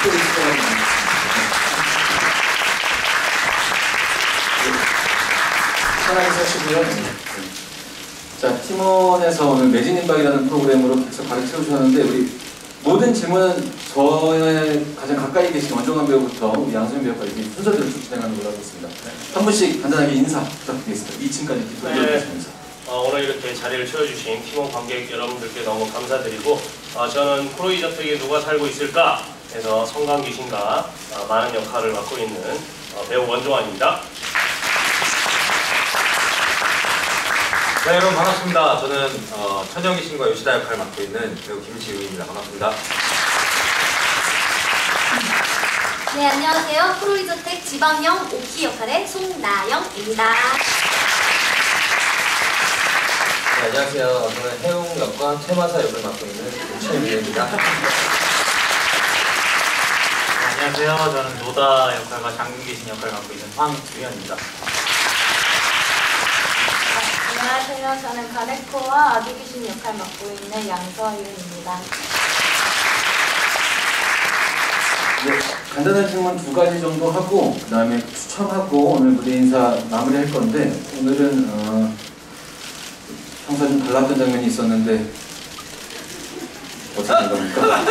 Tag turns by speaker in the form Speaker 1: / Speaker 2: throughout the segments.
Speaker 1: 스토리 시작합니다. 편하게 사시고요. 자, 팀원에서 오늘 매진임박이라는 프로그램으로 계속 가르쳐 주셨는데 우리 모든 질문은 저의 가장 가까이 계신 원종환 배우부터 우리 양수민 배우까지 순서대로 쭉 진행하는 걸로 하겠습니다. 한 분씩 간단하게 인사 부탁드리겠습니다. 2층까지 이렇게 돌려주시면서.
Speaker 2: 오늘 이렇게 자리를 채워주신 팀원 관객 여러분들께 너무 감사드리고 저는 프로이 저택에 누가 살고 있을까 해서 성강 귀신과 많은 역할을 맡고 있는 배우 원종환입니다.
Speaker 3: 네, 여러분 반갑습니다. 저는 천영 귀신과 요시다 역할을 맡고 있는 배우 김지우입니다. 반갑습니다.
Speaker 4: 네, 안녕하세요. 프로이저택 지방령 오키 역할의 송나영입니다.
Speaker 3: 네, 안녕하세요. 저는 해웅 역과 퇴마사 역을 맡고 있는 최민우입니다.
Speaker 5: 안녕하세요. 저는 노다 역할과 장군 귀신 역할을 맡고 있는 황주현입니다.
Speaker 4: 안녕하세요. 저는 가네코와 아기 귀신 역할 맡고 있는 양서윤입니다.
Speaker 1: 네, 간단한 질문 2가지 정도 하고 그 다음에 추첨하고 오늘 무대 인사 마무리할 건데 오늘은 평소에 좀 달랐던 장면이 있었는데 어떻게 된 겁니까?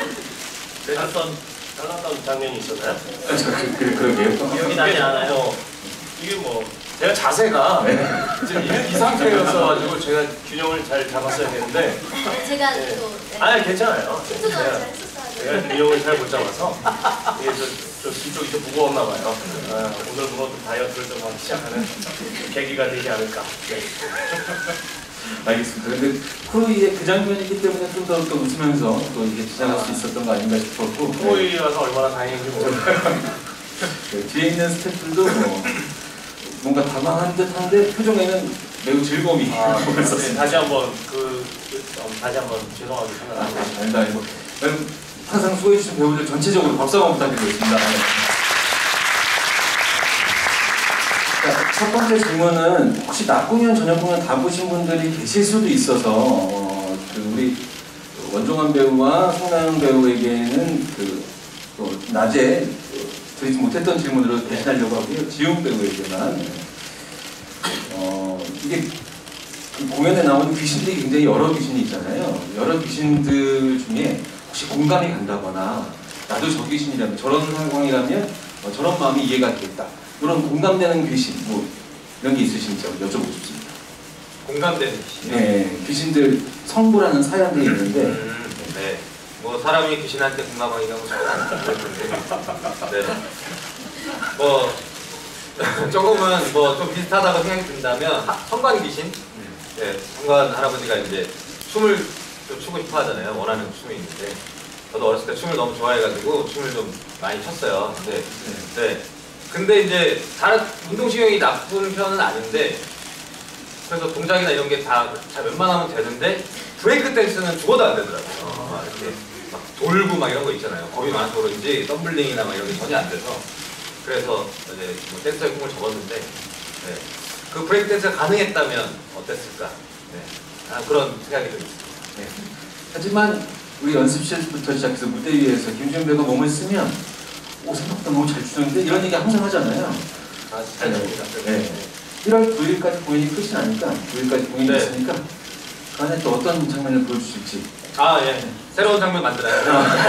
Speaker 2: 달랐던 장면이 있었나요?
Speaker 1: 그러게요.
Speaker 5: 기억이 나지 않아요.
Speaker 2: 이게 뭐 제가 자세가 지금 이 상태였어가지고 제가 균형을 잘 잡았어야 되는데
Speaker 4: 제가
Speaker 2: 네.
Speaker 4: 또
Speaker 2: 아니 괜찮아요.
Speaker 4: 힘도 잘
Speaker 2: 제가
Speaker 4: 했었어요.
Speaker 2: 균형을 잘 못 잡아서 이게 이쪽이 좀 무거웠나 봐요. 오늘부터 좀 다이어트를 좀 하기 시작하는 계기가 되지 않을까. 네.
Speaker 1: 알겠습니다. 근데 프로이의 그 장면이기 때문에 좀 더 웃으면서 또 이게 지나갈 수 있었던 거 아닌가 싶었고
Speaker 2: 프로이라서 얼마나 다행인지 모르겠어요.
Speaker 1: 네, 뒤에 있는 스태프들도 뭔가 당황한 듯한데 표정에는 매우 즐거움이 보였었습니다.
Speaker 2: 네, 다시 한번 다시 한번 죄송하게 생각합니다.
Speaker 1: 아니고 항상 수고해주신 배우들 전체적으로 박수 한번 부탁드리겠습니다. 네. 자, 첫 번째 질문은 혹시 낮 공연, 저녁 공연 다 보신 분들이 계실 수도 있어서 우리 원종환 배우와 송나영 배우에게는 또 낮에 드리지 못했던 질문으로 대신하려고 하고요. 지훈 배우에게만 이게 공연에 나오는 귀신들이 굉장히 여러 귀신이 있잖아요. 여러 귀신들 중에 혹시 공감이 간다거나 나도 저 귀신이라면 저런 상황이라면 저런 마음이 이해가 되겠다. 이런 공감되는 귀신 뭐 이런 게 있으신지 여쭤보고 싶습니다.
Speaker 3: 공감되는 귀신.
Speaker 1: 네, 귀신들 성부라는 사연들이 있는데
Speaker 3: 네. 뭐 사람이 귀신한테 공감하기가 뭐 잘 안 되는데. 네. 뭐 조금은 뭐 좀 비슷하다고 생각이 든다면 성관 귀신. 네. 성관 할아버지가 이제 춤을 좀 추고 싶어 하잖아요. 원하는 춤이 있는데 저도 어렸을 때 춤을 너무 좋아해가지고 춤을 좀 많이 췄어요. 네. 근데 이제 다른 운동신경이 나쁜 편은 아닌데 그래서 동작이나 이런 게 다 잘 웬만하면 되는데 브레이크 댄스는 죽어도 안 되더라고요. 막 이렇게 막 돌고 막 이런 거 있잖아요. 겁이 많아서 그런지 덤블링이나 막 이런 게 전혀 안 돼서 그래서 이제 뭐 댄서의 꿈을 접었는데 네. 그 브레이크 댄스가 가능했다면 어땠을까? 네. 그런 생각이 좀 있습니다.
Speaker 1: 네. 하지만 우리 연습실부터 시작해서 무대 위에서 김지훈 배우가 몸을 쓰면 생각보다 너무 잘 추는데 이런 얘기 항상 하잖아요.
Speaker 3: 잘 됩니다.
Speaker 1: 네. 1월 9일까지 공연이 끝이 나니까 9일까지 공연이
Speaker 3: 네.
Speaker 1: 있으니까 그 안에 또 어떤 장면을 보여주실지.
Speaker 3: 예. 새로운 장면 만들어요.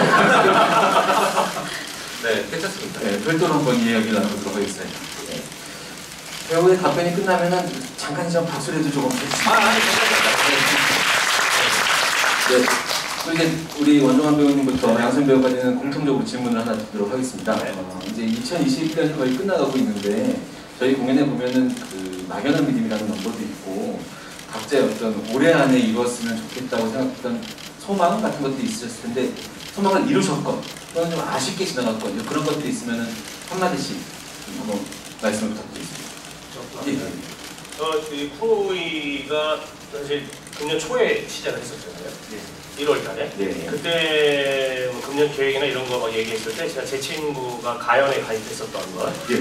Speaker 3: 네, 괜찮습니다.
Speaker 1: 네, 별도로 한번 이야기를 나눠보도록 하겠습니다. 네. 배우의 답변이 끝나면은 잠깐 박수라도 조금 해주시죠. 네. 또 이제 우리 원종환 배우님부터 양선 배우까지는 공통적으로 질문을 하나 드리도록 하겠습니다. 이제 2021년이 거의 끝나가고 있는데 저희 공연에 보면은 그 막연한 믿음이라는 넘버도 있고 각자의 어떤 올해 안에 이루었으면 좋겠다고 생각했던 소망 같은 것들이 있으셨을 텐데 소망을 이루셨건 또는 좀 아쉽게 지나갔건 그런 것들이 있으면은 한마디씩 한번 말씀을 부탁드리겠습니다.
Speaker 2: 이 프로이가 사실 금년 초에 시작을 했었잖아요. 1월 달에.
Speaker 1: 네.
Speaker 2: 그때 뭐 금년 계획이나 이런 거 막 얘기했을 때 제가 제 친구가 가연에 가입했었던 걸
Speaker 1: 예.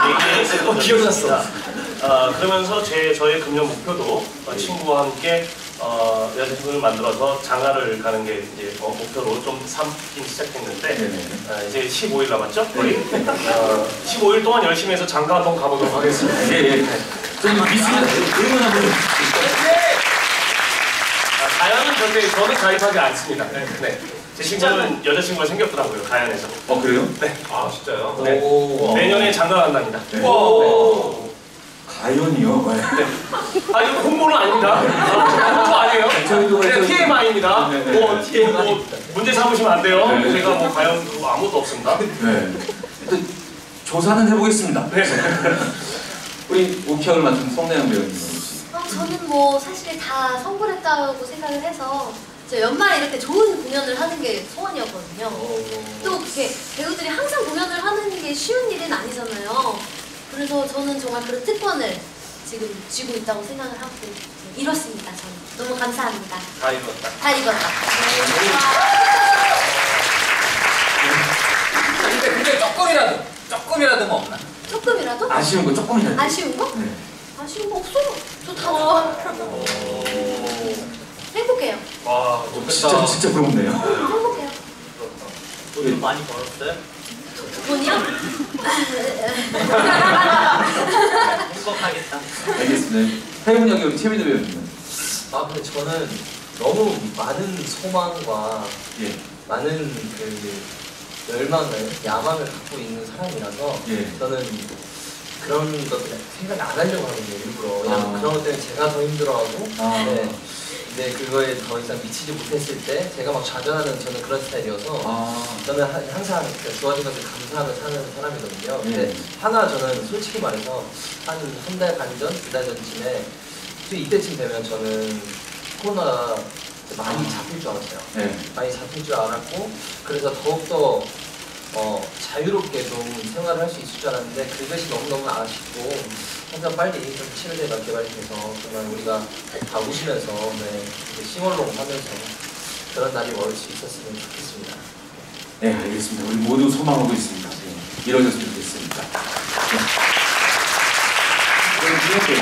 Speaker 2: 얘기했었던 기억났어. 그러면서 저의 금년 목표도 친구와 함께 여자친구를 만들어서 장가를 가는 게 이제 목표로 좀 삼긴 시작했는데 이제 15일 남았죠? 거의 15일 동안 열심히 해서 장가 한번 가보도록 하겠습니다.
Speaker 1: 예. 저기 미스는 응원 한번
Speaker 2: 가연은 절대 저는 가입하지 않습니다. 네. 제 친구는 여자친구가 생겼더라고요, 가연에서.
Speaker 1: 그래요?
Speaker 2: 네.
Speaker 3: 아 진짜요?
Speaker 2: 네. 내년에 장가 간답니다.
Speaker 1: 네.
Speaker 2: 와.
Speaker 1: 가연이요?
Speaker 2: 네. 아 이거 홍보는 아닙니다. 홍보 아니에요.
Speaker 1: 저희도
Speaker 2: 그냥 TMI입니다.
Speaker 1: 네.
Speaker 2: 뭐 문제 삼으시면 안 돼요.
Speaker 1: 네.
Speaker 2: 제가 뭐 가연 그거 아무것도 없습니다.
Speaker 1: 네. 일단 조사는 해보겠습니다.
Speaker 2: 네.
Speaker 1: 우리 오키학을 맡은 송나영 배우님.
Speaker 6: 저는 뭐 사실 다 성공했다고 생각을 해서 저 연말에 이렇게 좋은 공연을 하는 게 소원이었거든요. 또 그렇게 배우들이 항상 공연을 하는 게 쉬운 일은 아니잖아요. 그래서 저는 정말 그런 특권을 지금 쥐고 있다고 생각을 하고 이렇습니다. 저는 너무 감사합니다.
Speaker 3: 다 이뤘다.
Speaker 6: 다 익었다.
Speaker 3: 근데 조금이라도 뭐 없나?
Speaker 6: 조금이라도?
Speaker 1: 아쉬운 거 조금이라도.
Speaker 6: 아쉬운 거?
Speaker 1: 네.
Speaker 6: 아쉬운 거 없어. 저 다 좋아. 행복해요.
Speaker 2: 와,
Speaker 1: 진짜 부럽네요.
Speaker 6: 행복해요.
Speaker 5: 돈 많이 벌었어요?
Speaker 6: 돈이요?
Speaker 5: 행복하겠다.
Speaker 1: 알겠습니다. 태훈 여기 우리 최민우 배우님.
Speaker 7: 근데 저는 너무 많은 소망과
Speaker 1: 예.
Speaker 7: 많은 그 열망을, 야망을 갖고 있는 사람이라서
Speaker 1: 예.
Speaker 7: 저는 그런 것들 생각 안 하려고 하거든요, 일부러. 왜냐면 그런 것 때문에 제가 더 힘들어하고 네. 근데 그거에 더 이상 미치지 못했을 때 제가 막 좌절하는 저는 그런 스타일이어서 저는 항상 주어진 것을 감사하며 사는 사람이거든요. 근데 하나 저는 솔직히 말해서 한 달 반 전, 두 달 전쯤에 이때쯤 되면 저는 코로나가 많이 잡힐 줄 알았어요.
Speaker 1: 네.
Speaker 7: 많이 잡힐 줄 알았고 그래서 더욱더 자유롭게 좀 생활을 할 수 있을 줄 알았는데 그것이 너무너무 아쉽고 항상 빨리 좀 치료제가 개발이 돼서 정말 우리가 다 웃으면서 이렇게 싱얼롱 하면서 그런 날이 올 수 있었으면 좋겠습니다.
Speaker 1: 네, 알겠습니다. 우리 모두 소망하고 있습니다. 네, 이루어졌으면 좋겠습니다. 네.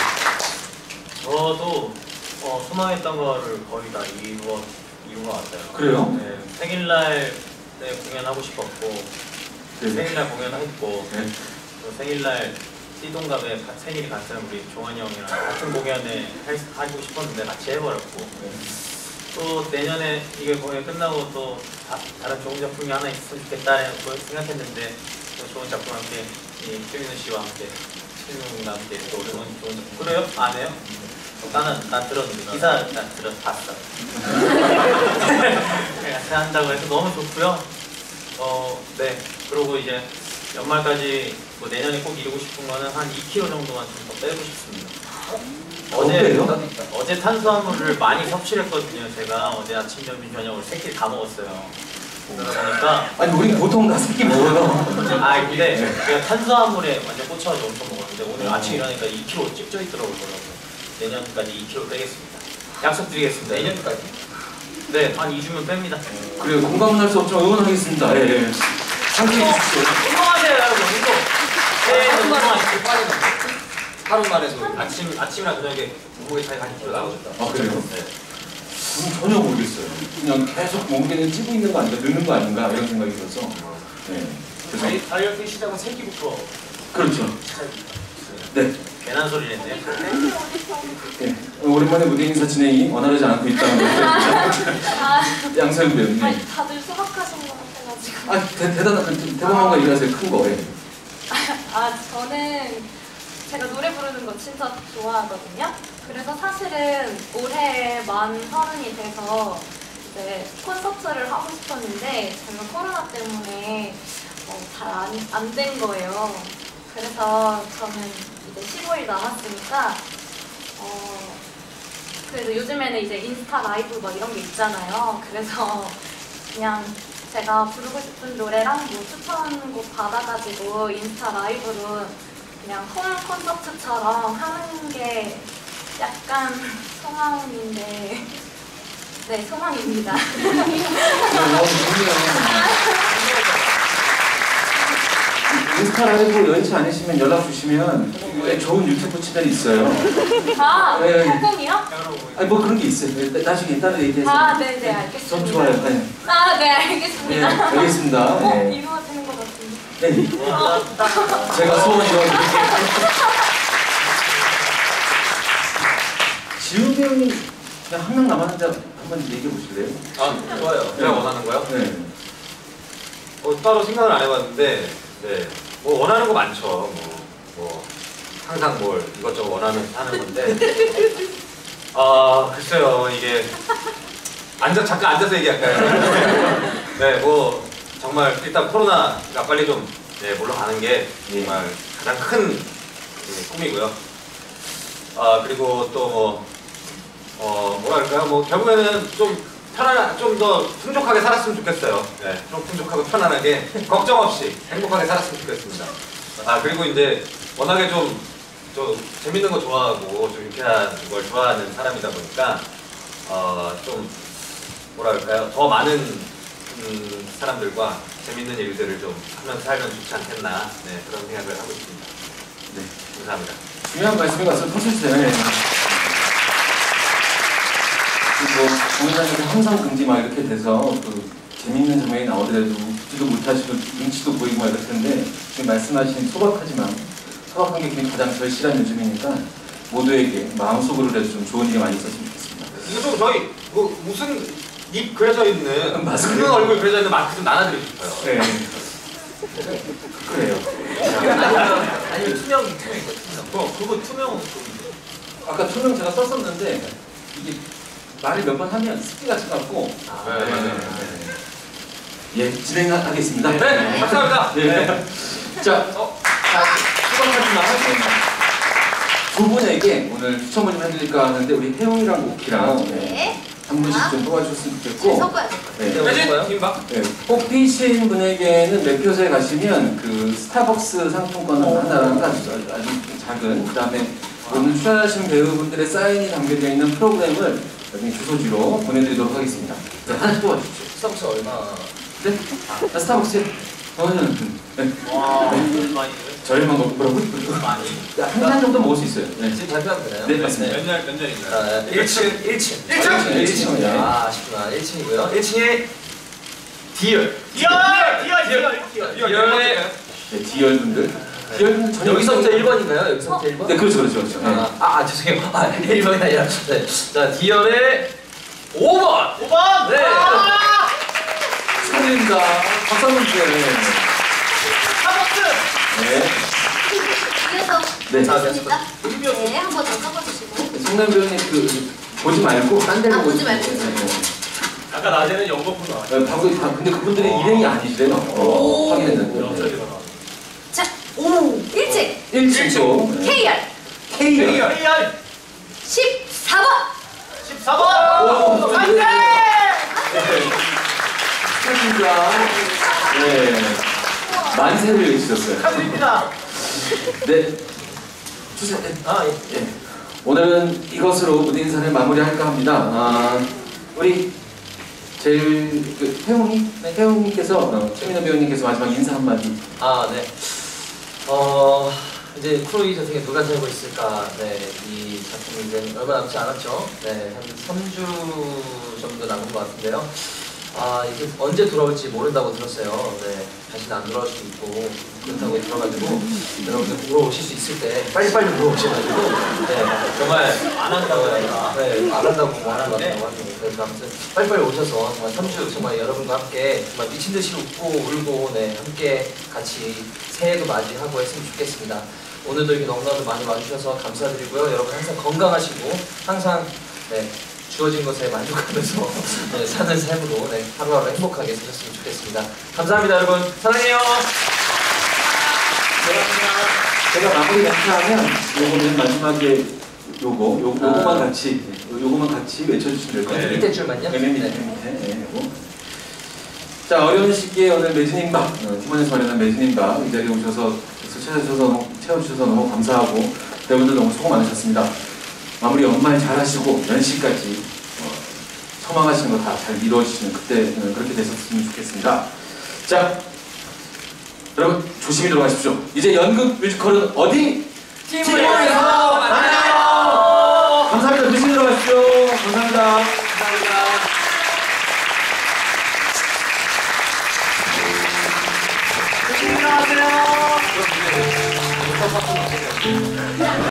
Speaker 5: 저도 소망했던 거를 거의 다 이룬 것 같아요.
Speaker 1: 그래요?
Speaker 5: 네, 생일날 공연하고 싶었고 생일날 공연했고 또 생일날 띠동갑에 생일이 같은 우리 종환이 형이랑 같은 공연에 하고 싶었는데 같이 해버렸고 또 내년에 이게 공연 끝나고 또 다른 좋은 작품이 하나 있으면 좋겠다고 생각했는데 또 좋은 작품 함께 최민우 씨와 함께 최민우과 함께 또 좋은 작품 그래요? 안 해요? 난 들었는데 기사 봤어. 같이 한다고 해서 너무 좋고요. 네. 그리고 이제 연말까지 뭐 내년에 꼭 이루고 싶은 거는 한 2kg 정도만 좀 더 빼고 싶습니다. 어제 탄수화물을 많이 섭취를 했거든요. 제가 어제 아침, 점심, 저녁을 3끼 다 먹었어요. 그러다 보니까
Speaker 1: 아니 우리 보통 다 새끼 먹어요.
Speaker 5: 근데 제가 탄수화물에 완전 꽂혀가지고 엄청 먹었는데 오늘 아침 일어나니까 2kg 찍혀 있더라고요. 내년까지 2kg 빼겠습니다. 약속드리겠습니다.
Speaker 7: 내년까지?
Speaker 5: 네, 한 2주면 뺍니다.
Speaker 1: 그래요. 공감은 할 수 없지만 응원하겠습니다. 함께 해주십시오.
Speaker 5: 운동하세요, 여러분. 운동. 네, 운동하세요.
Speaker 3: 하루 만에서
Speaker 5: 아침이나 저녁에 몸무게 차이가 한 2kg 나오셨다.
Speaker 1: 그래요?
Speaker 5: 네.
Speaker 1: 저는 전혀 모르겠어요. 그냥 계속 몸무게는 찌고 있는 거 아닌가, 느는 거 아닌가 이런 생각이 들어서. 네. 그래서
Speaker 2: 다이어트 시작은 새끼부터.
Speaker 1: 그렇죠. 네.
Speaker 5: 괜한 소리를 했네요.
Speaker 1: 네. 오랜만에 무대 인사 진행이 원활하지 않고 있다는 거죠. 양서영 배우님.
Speaker 4: 다들 수박하신 것 같아가지고.
Speaker 1: 대단한 대범한 거 얘기하세요. 큰 거. 예.
Speaker 4: 저는 제가 노래 부르는 거 진짜 좋아하거든요. 그래서 사실은 올해 만 30이 돼서 이제 콘서트를 하고 싶었는데 제가 코로나 때문에 잘 안 된 거예요. 그래서 저는 이제 15일 남았으니까 그래도 요즘에는 이제 인스타 라이브 뭐 이런 게 있잖아요. 그래서 그냥 제가 부르고 싶은 노래랑 뭐 추천곡 받아가지고 인스타 라이브로 그냥 홈 콘서트처럼 하는 게 약간 소망인데 네, 소망입니다.
Speaker 1: 인스타 라이브 여의치 않으시면 연락 주시면 네, 좋은 유튜브 채널이 있어요.
Speaker 4: 아,
Speaker 1: 네.
Speaker 4: 콩콩이요?
Speaker 1: 아니 뭐 그런 게 있어요. 나중에 따로 얘기해서.
Speaker 4: 아, 네네, 알겠습니다.
Speaker 1: 좀 좋아요. 네.
Speaker 4: 아, 네,
Speaker 1: 네,
Speaker 4: 알겠습니다.
Speaker 1: 알겠습니다. 네.
Speaker 4: 이거 되는 것 같은데.
Speaker 1: 네. 제가 소원 이뤄드릴게요. 지훈 배우님 그냥 한 명 남았는데 한번 얘기해 보실래요?
Speaker 3: 아, 좋아요. 제가 원하는 거요?
Speaker 1: 네.
Speaker 3: 따로 생각을 안 해봤는데, 네. 뭐 원하는 거 많죠. 뭐 항상 뭘 이것저것 원하는 하는 건데. 글쎄요, 이게 잠깐 앉아서 얘기할까요? 네, 뭐 정말 일단 코로나가 빨리 좀 물러가는 게 정말 가장 큰 꿈이고요. 그리고 또 뭐랄까요? 뭐 결국에는 좀 더 풍족하게 살았으면 좋겠어요. 네, 좀 풍족하고 편안하게 걱정 없이 행복하게 살았으면 좋겠습니다. 그리고 이제 워낙에 좀 재밌는 거 좋아하고 좀 유쾌한 걸 좋아하는 사람이다 보니까 좀 뭐랄까요? 더 많은 사람들과 재밌는 일들을 좀 하면서 살면 좋지 않겠나 그런 생각을 하고 있습니다. 네, 감사합니다.
Speaker 1: 중요한 말씀이 와서 터주세요. 네. 뭐 공연장에서 항상 금지 막 이렇게 돼서 재밌는 장면이 나오더라도 웃지도 못하시고 눈치도 보이고 막 이럴 텐데 지금 말씀하신 소박하지만 소박한 게 가장 절실한 요즘이니까 모두에게 마음속으로라도 좀 좋은 일이 많이 있었으면 좋겠습니다.
Speaker 3: 이거 좀 저희 무슨 입 그려져 있는
Speaker 1: 마스크.
Speaker 3: 큰 얼굴 그려져 있는 마스크 좀 나눠드리고 싶어요.
Speaker 1: 네. 그래요.
Speaker 7: 아니면 투명이거 투명.
Speaker 5: 그거 투명은
Speaker 1: 아까 투명 제가 썼었는데 이게 말을 몇 번 하면 습기 같이 갖고 예, 진행하겠습니다.
Speaker 3: 네, 감사합니다.
Speaker 1: 네. 자, 수고하셨지만 두 분에게 오늘 추첨을 좀 해드릴까 하는데 우리 혜웅이랑 오키랑 한 분씩 좀 뽑아주셨으면 좋겠고
Speaker 6: 섞어야죠.
Speaker 3: 매진 김밥.
Speaker 1: 네, 뽑히신 분에게는 매표소에 가시면 그 스타벅스 상품권을 하나 아주 작은 그다음에 오늘 출연하신 배우분들의 사인이 담겨져 있는 프로그램을 여기 주소지로 보내드리도록 하겠습니다. 네, 하나씩 뽑아주십시오.
Speaker 7: 스타벅스 얼마?
Speaker 1: 네? 스타벅스에 저는
Speaker 5: 와, 많이
Speaker 1: 저렴한 거 뭐라고?
Speaker 5: 많이.
Speaker 1: 한 잔 정도 먹을 수 있어요. 네,
Speaker 7: 지금 발표하면 되나요?
Speaker 1: 네 맞습니다.
Speaker 5: 몇 년인가요?
Speaker 7: 1층.
Speaker 1: 1층.
Speaker 7: 아, 아쉽구나. 1층이고요. 1층에 디얼.
Speaker 3: 디얼의
Speaker 1: 네, 디얼 분들. 디얼 분들 전혀
Speaker 7: 여기서부터 1번인가요? 여기서부터 1번?
Speaker 1: 네, 그렇죠. 네.
Speaker 7: 죄송해요. 1번이 아니라. 네. 자, 디얼의 5번!
Speaker 5: 5번!
Speaker 7: 네.
Speaker 1: 축하드립니다. 박수 한번 주세요.
Speaker 5: 스타벅스!
Speaker 1: 네.
Speaker 6: 그래서
Speaker 1: 네.
Speaker 6: 좋습니다. 네, 한 번 더 섞어주시고.
Speaker 1: 성남 배우님 보지 말고 딴 데로
Speaker 6: 보지 말고.
Speaker 2: 아까 낮에는 연거푸 나왔죠.
Speaker 1: 근데 그분들이 일행이 아니시래요. 확인했는데.
Speaker 2: 영철이가 나왔죠.
Speaker 6: 자, 1층
Speaker 1: 1층.
Speaker 6: KR
Speaker 1: K열.
Speaker 6: 14번.
Speaker 5: 14번!
Speaker 1: 안돼! 축하드립니다. 네. 만세를 외치셨어요.
Speaker 5: 축하드립니다.
Speaker 1: 네. 주세요. 네. 예. 오늘은 이것으로 무대 인사를 마무리할까 합니다. 우리 제일 혜웅님께서 최민호 배우님께서 마지막 인사 한마디.
Speaker 7: 네. 이제 크로이 저택에 누가 살고 있을까? 네, 이 작품이 이제 얼마 남지 않았죠? 네, 한 3주 정도 남은 것 같은데요. 이게 언제 돌아올지 모른다고 들었어요. 네, 다시는 안 돌아올 수도 있고 그렇다고 들어가지고 여러분들 보러 오실 수 있을 때 빨리빨리 보러 오셔가지고 네, 정말
Speaker 5: 안 한다고 해야
Speaker 7: 네, 안 한다고 말하는 것 같아요. 그래서 아무튼 빨리빨리 오셔서 정말 3주 정말 여러분과 함께 정말 미친 듯이 웃고 울고 네, 함께 같이 새해도 맞이하고 했으면 좋겠습니다. 오늘도 이렇게 너무나도 많이 와주셔서 감사드리고요. 여러분 항상 건강하시고 항상 네, 주어진 것에 만족하면서 네, 사는 삶으로 네, 하루하루 행복하게 사셨으면 좋겠습니다. 감사합니다, 여러분. 사랑해요.
Speaker 1: 제가 마무리 멘트하면 요거는 마지막에 요거만 같이 외쳐주시면 될 것 같아요.
Speaker 7: 밑에 줄만요?
Speaker 1: 네, 밑에. 요거. 자, 어려운 시기에 오늘 매진임박, 팀원에서 마련한 매진임박 이 자리에 오셔서 채워주셔서 너무 감사하고 배우분들 너무 수고 많으셨습니다. 마무리 연말 잘하시고 연시까지 소망하시는 거 다 잘 이루어지시는 그때 그렇게 되셨으면 좋겠습니다. 자, 여러분 조심히 들어가십시오. 이제 연극 뮤지컬은 어디?
Speaker 7: 팀모에서 만나요.
Speaker 1: 감사합니다. 조심히 들어가십시오. 감사합니다.
Speaker 2: 조심히 들어가세요.